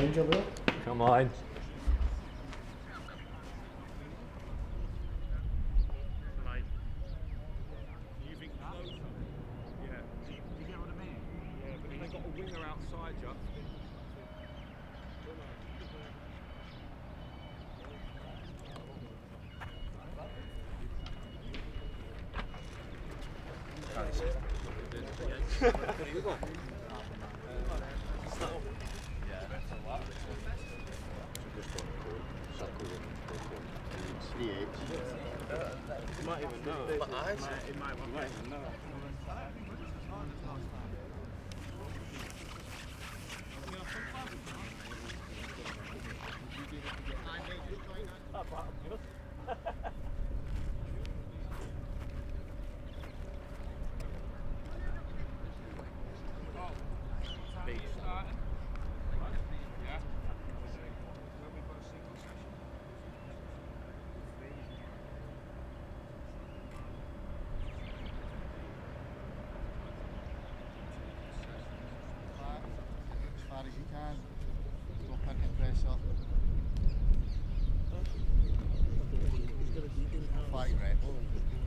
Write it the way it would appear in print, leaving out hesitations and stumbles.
danger there. Come on. Like, moving closer. Yeah. Do you get what I mean? Yeah, but if they've got a winger outside you. You might even know. It might even know. As far as you can. Drop into pressure. Flag reps.